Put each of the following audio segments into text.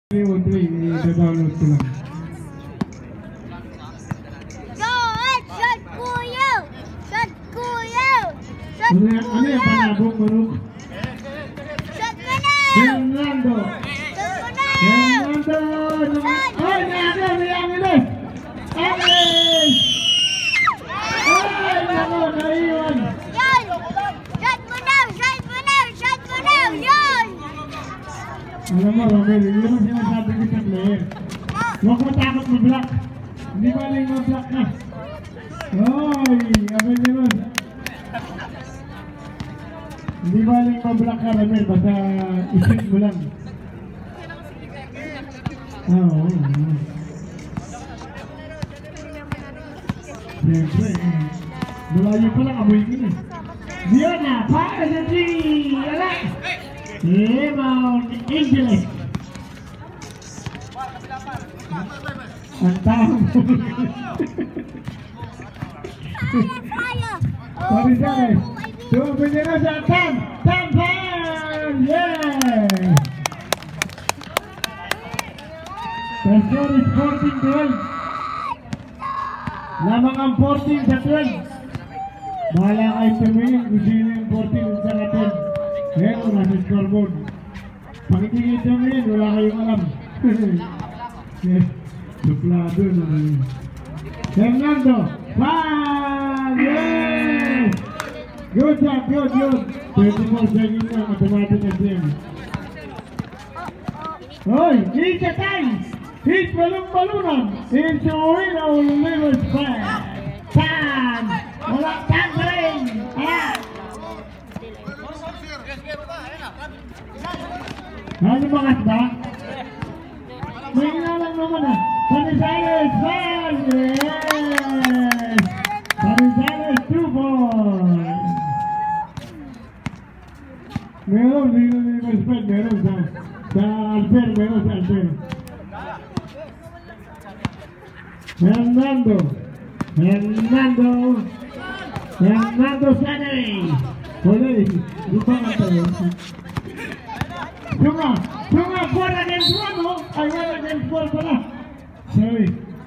I-download ko lang. Shot kuya! Shot kuya! Shot Ano kuya! yung panabong manok? Shot mo na! Fernando! Shot mo na! Fernando! Ay, Angeles! Angeles! Ay, nako, naiwan! Yan! Shot mo na! Shot mo na! Shot mo na! Yan! Alam mo, Romel, yun ang sinasabi ko sa player. Huwag mo takot mag-block. Hindi ba lang mag-block ka? Oy, abay nyo nun. Hindi ba lang mag-block ka, Romel? Basta isip mo lang. Oo. Siyempre, malayo pa lang, amoy ko eh. Diyan na, para sa 3! Alay! Mount Angeles. Ang tawag mo. Parizales. Tumapin niya na sa Tam! Tam Fan! Yeah! The score is 14-12. Lamang ang 14 sa 12. Bahala kayo tumingin kung sino yung 14 sa 12. Ayan o, nasa scoreboard. Pakikikita mo yan, wala kayong alam. Suplado na rin. Fernando! Fan! Yes! Good job, good, good. 24 seconds na, automatic na siya. Hoy! Ika time! Hit balong-balunan! Into win our Liver's fan! Fan! Wala tan pa rin! Ah! Ano mga ba? May inalang naman ah. Parizales, fan! Yes! Parizales, 2 points! Meron, respect, meron sa Alper, meron sa Alper. Fernando Saturday! Hoy, di ba nga tayo? Sunga, 4 against 1, oh! Ay, 1 against 4 pala. Sorry.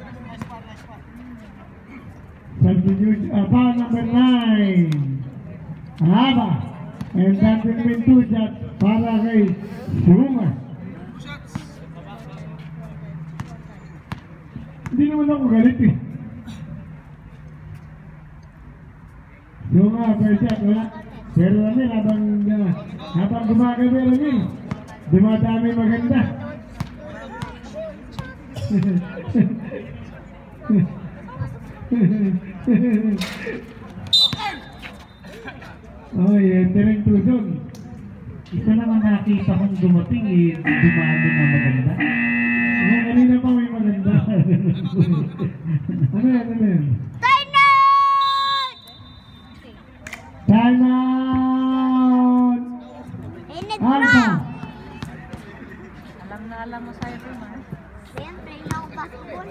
Substitute, foul number 9. Haba. And that will be 2 shots para kay Sunga. Hindi naman ako galit eh. Sunga, per shot, wala. Pero namin, habang gumagabi namin, dumadami maganda. Oh, entering to zone. Isa naman nakita kong dumating eh, dumami na maganda. Kanina pa may maganda. Ano yan? Time out! Alpha! Alam mo sa'yo rin, ha? Siyempre, ina ko basketball.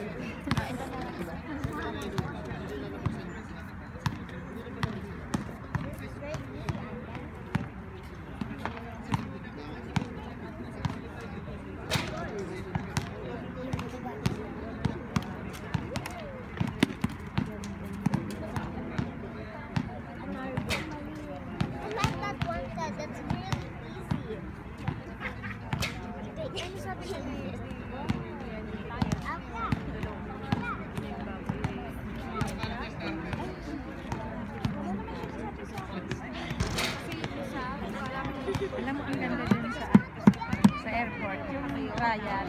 Alam mo, ang ganda din sa airport, yung trial.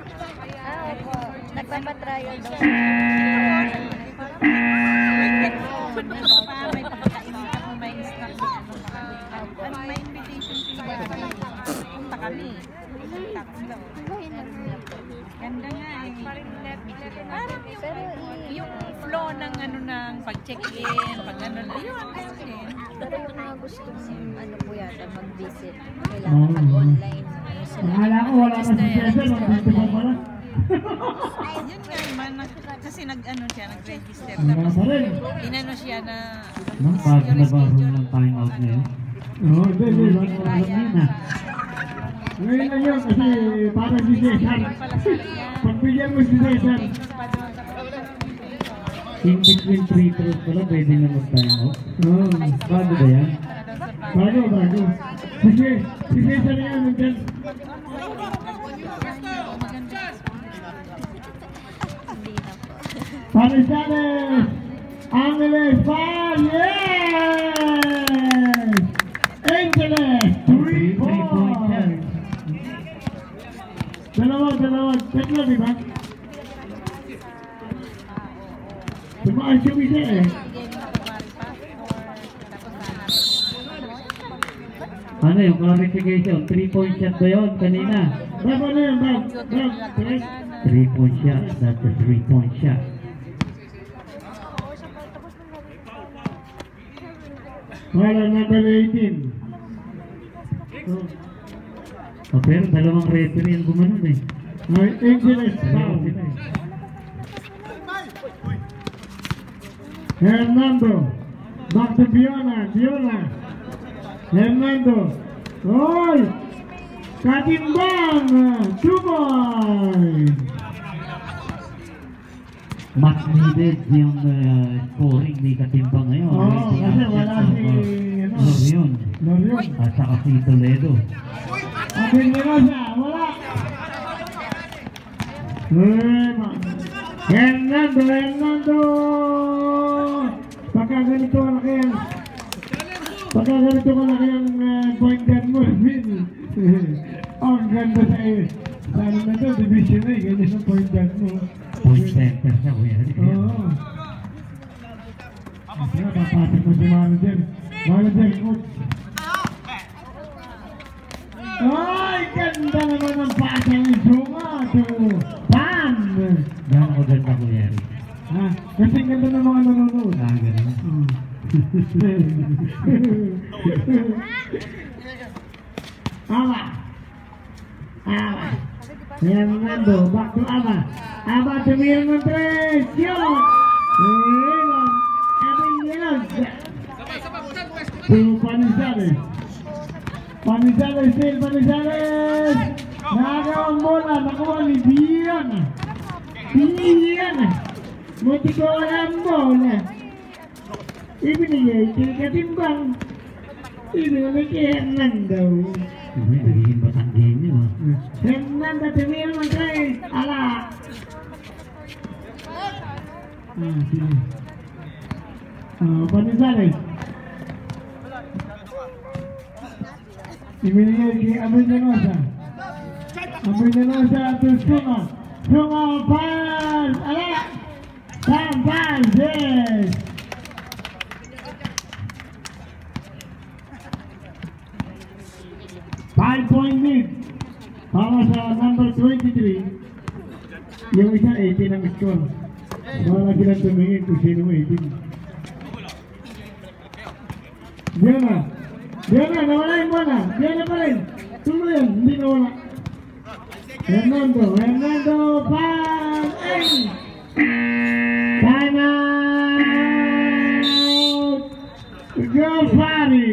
Nagpapatrial daw. May pakakainin ka kung may snack na may invitation fee ba? Punta kami. Ganda nga eh. Parang yung flow ng ng pag-check-in, pag-ano na yun. Pero yung mga gustong po yata mag-visit, kailangan mag-online. Akala ko wala na si Cesar, mag-visit pa pala. Yun nga naman, kasi nag-register. Wala Tapos pa rin. inano siya na Pag nabaro ng time out na yun. Oo, hindi. Wala na. Ngayon lang yun kasi parang si Cesar. Pagbigyan mo si Cesar. In between free throws pala, pwede na mag-time out. Oo. Bago ba yan? Bago. Si Cesar yan, nandiyan. Hindi na po. Panisales! Angeles, foul! Yes! Angeles, 3 points! Dalawa. Tatlo, di ba? Tumaas yung isa eh. Ano yung clarification? 3-point shot ba yun kanina? Bab, ano yun, Bab? 3-point shot. That's a 3-point shot. Wala, number 18. Oh, pero dalawang referee ang gumanon eh. Ay, Angeles, foul. Hernando. Back to Fiona. Hernando. Oy! Katimbang! 2 points! Much needed yung scoring ni Katimbang ngayon. Oo, kasi wala si... Lorion. Lorion. At saka si Toledo. Abin nila siya, wala. Hernando! Pagka ganito ka laki ang point guard mo, ang ganda sa ano na ito, division na ganyan ang point guard mo. Point center siya, kuya. Oo. Kaya papasok mo si manager. Manager, coach. Ay, ganda naman ang pasa ni Zuma to Pam! Gano'n ko ganda, kuya. Ha? Kasi ganda ng mga nanonood. Ganun. Ama. Hernando, back to Ama. Ama tumira ng 3. Shoot! Abin to Panisales. Panisales! Nakakawang bola, nakuha ni Bian. Muntik ko ang bola. Ibinigay kay Katimbang. Ibinigay kay Hernando. Nagiging batang game nyo, ha? Hernando, tumira ng 3. Ala! Sige. Panisales. Ibinigay kay Abinanosa to Sunga, pass! Ala! Pass! Yes! Five-point lead para sa number 23. Yung isa 18 ang score. Wala silang tumingin kung sino 18. Diana, nawala yung bola. Diana pa rin. Tuloy yan, hindi nawala. Hernando, pass! Ay! Time out! Go Fari!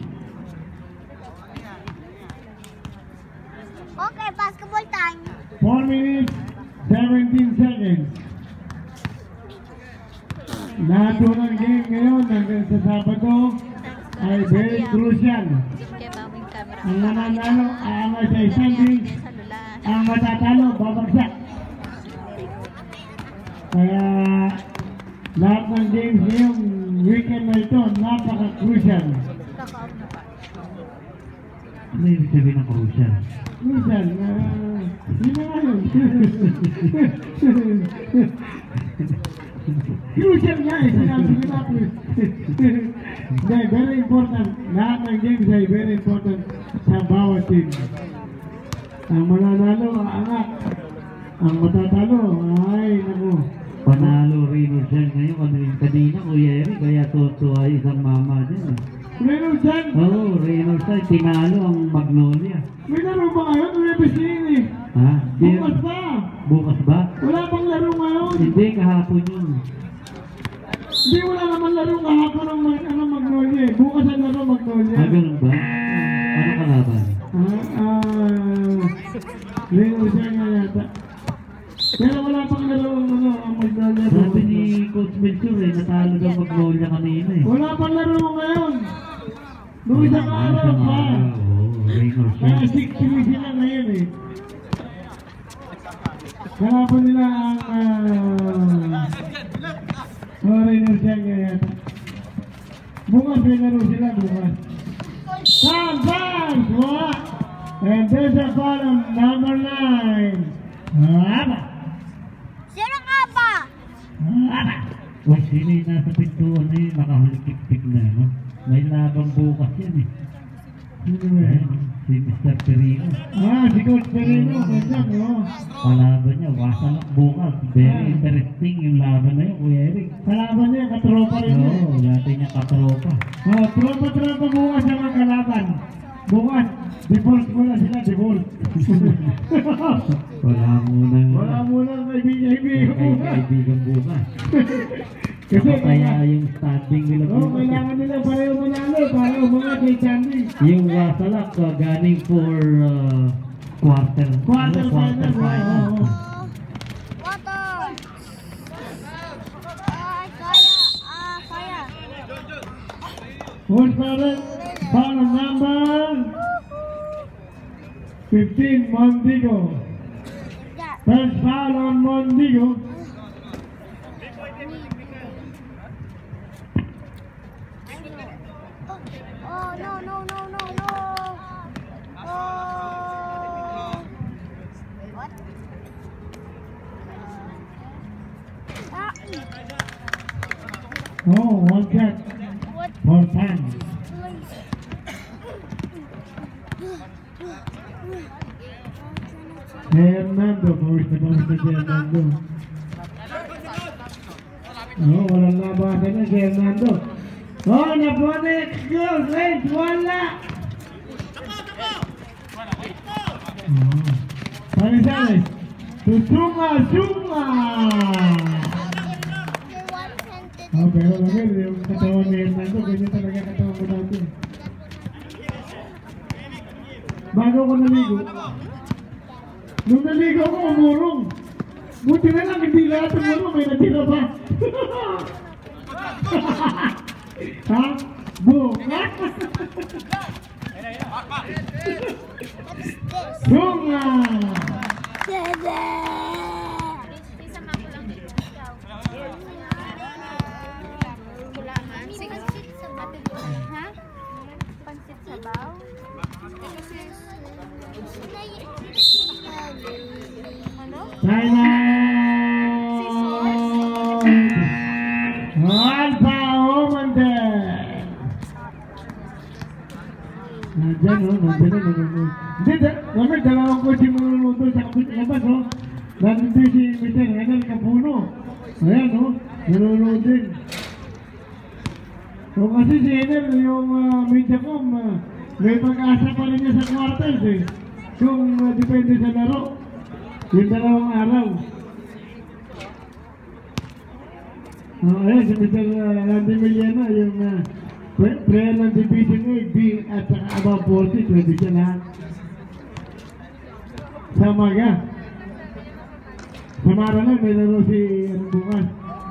Okay, basketball time. 4 minutes, 17 seconds. Lahat po ng game ngayon hanggang sa Sabado ay very crucial. Kaya maming camera. Ang nananalo aangat sa standings, ang matatalo babagsak. Kaya lahat ng games ngayong weekend na ito napaka-crucial. Ano yung sabihin ng crucial? Crucial, yun na nga yun. Crucial nga eh, sinabi natin. Very important. Lahat ng games ay very important sa bawat team. Ang mananalo, aangat. Ang matatalo, ay naku. Panalo Rino dyan ngayon. Kanina, Kuya Eric, kaya tuwa isang mama dyan. Meron dyan. Oo, Rino dyan. Tinalo ang Magnolia. May laro ba ngayon? Wala ba siya yun eh? Ha? Bukas pa. Bukas ba? Wala bang laro ngayon? Hindi, kahapon yun. Hindi, wala naman laro kahapon ng Magnolia eh. Bukas ang laro Magnolia. Ganun ba? Ano kalaban? Rino siya nga yata. Pero wala pang laro ang maglalaro. Sabi ni Coach Melchor natalo daw mag-goal niya kanina Wala pang laro ngayon. Nung isang araw pa. Rino siya. Kaya 6-3 sila ngayon Kalaban nila ang Rino siya nga yata. Bukas may laro sila bukas. Pass! What? And there's a bottom number 9. Aba! Sino ka ba? Aba! O sino yung nasa pintuan na yun, nakahulikik-tik na, no? May labang bukas yan Sino ba yan? Si Mr. Perino. Si Coach Perino. Ganyan, Kalaban niya, wasalak bukas. Very interesting yung laban na yun, Kuya Eric. Kalaban niya, katropa rin niya. Oo, dati niya katropa. Tropa bukas ang mga kalaban. Bukas, divorce mo na sila, divorce. Wala Wala kaibigan bukas. Kasi Kaya yung standing nila kailangan nila pareho manalo para umangat kay Chandy. yung wasalak ganing for quarter Quarter final. Water! Kaya. Who's parang bottom number 15, Mondigo. First foul on Mondigo. Oh, no. Oh. What? One shot. What? For 10. Hernando, pawis na si Hernando. Walang labasan na si Hernando. Naponik! Goal! Wait! Wala! Panisales! Susuma! Pero maganda yung katawan ni Hernando. Ganyan talaga katawan ko dati. Bago ko naligo. Nung naligo ko, umurong. Buti na lang, hindi lahat umurong. May natira pa. Ha? Bukat? Bunga! Pansit sabaw? Ano? Alpha Omandel! Nandiyan. Hindi, dalawang coach yung manuluto sa labas, Nandito si Mr. Renal Capuno. Ayan, nanonood din. Kasi si Renal, yung Mediacom, may pag-asa pa rin niya sa quarters, Kung depende sa laro. Yung dalawang araw. Ayan, si Mr. Randy Miliana, yung player ng Division A, B, at saka above 40, pwede siya lahat. Sama ka. Samara na, may laro si bukas.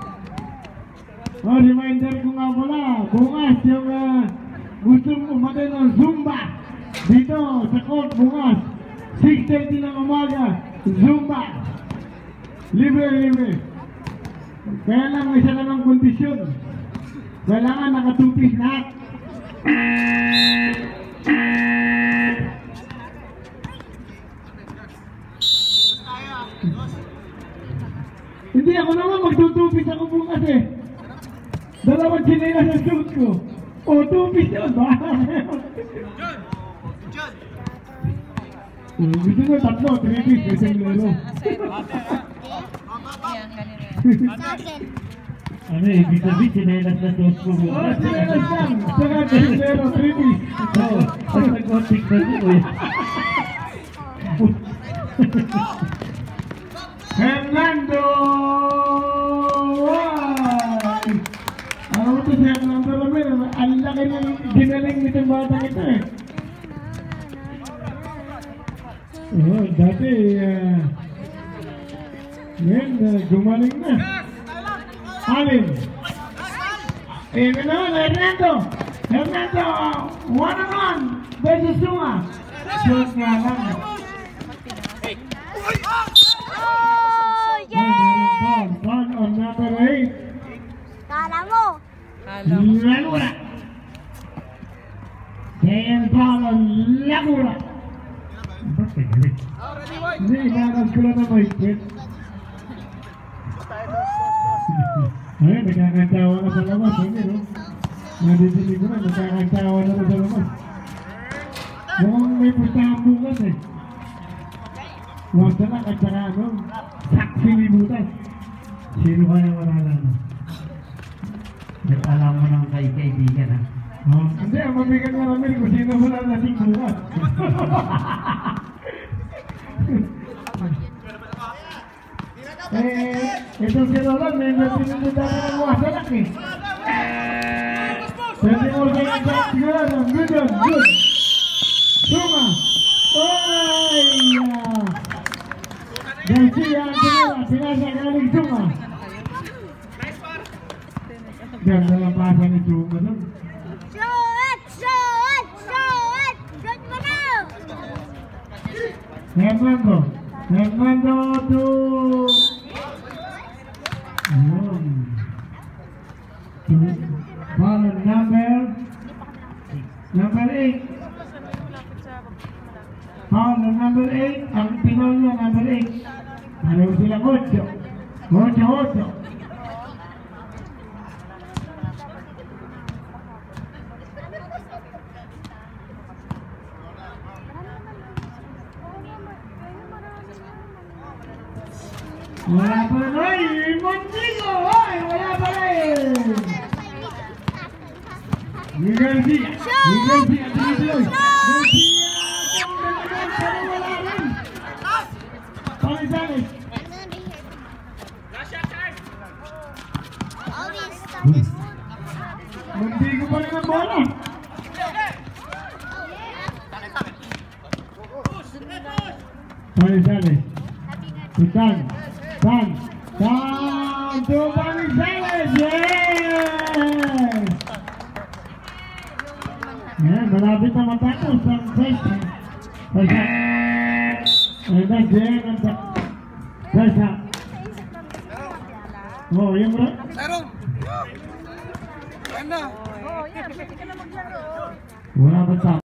Reminder ko nga pala, bukas yung gusto umatay ng Zumba dito sa court bukas. 6:30 ng umaga, Zumba. Libre. Kaya lang may isa lang kondisyon. Kailangan nakatupis lahat. Hindi ako naman magtutupis ako bukas Dalawang chinelas sa suit ko. Tupis yun. Gusto nyo tatlo, 3 piece, kasi lalo. Ano ibig sabihin, chinelas na suit ko bukas. Chinelas lang. Saka chinelas, 3 piece. Ang nag-contic na ito Hernando! Ano ito si Hernando Romero? Ang laki ng ginaling nitong bata ito Oh, dati, ngayon, gumaling na. Alin? Naman, Hernando! Hernando, 1-on-1 versus Sunga. Shoot nga lang. Oh, yeah! Foul on number 8. Kala mo. Lagura. Second foul on Lagura. Bakit galit? Hindi, inanap ko lang na may quit. Ay, nagkakantawa na sa labas. Hindi, no? Nadidinig ko na, nagkakantawa na sa labas. Mukhang may puntahan bukas eh. Huwag na lang at saka ano, saksi libutan. Sino kaya wala na? Alam mo ng kaibigan ha? Oh, hindi, ang mabigat nga namin kung sino wala nating bukas. Itong si Roland, may pinundutan na ng mga salak eh. Pwede mo sa ikat siguro, good on, good. Suma! Oy! Garcia, pinasa galing Suma. Ganda lang pasa ni Suma nun. Shoot! Shoot! Shoot! Shoot mo na! Hernando to... Ayun. Ball on number 8. Foul on number 8. Ang pinol niya number 8. Pareho silang 8. 8. Wala pa rin. Ay, Montigo! Ay, wala pa rin! Miguel Garcia! Tuloy! Palisanes! Montigo pa rin ang bola! Palisanes! Tutan! To Palisanes! Yes! Yan, malapit na matapos ang session. Session. Oh, yung bro? Meron! Ganda! Oo, yan. Pwede ka na maglaro. Wala ba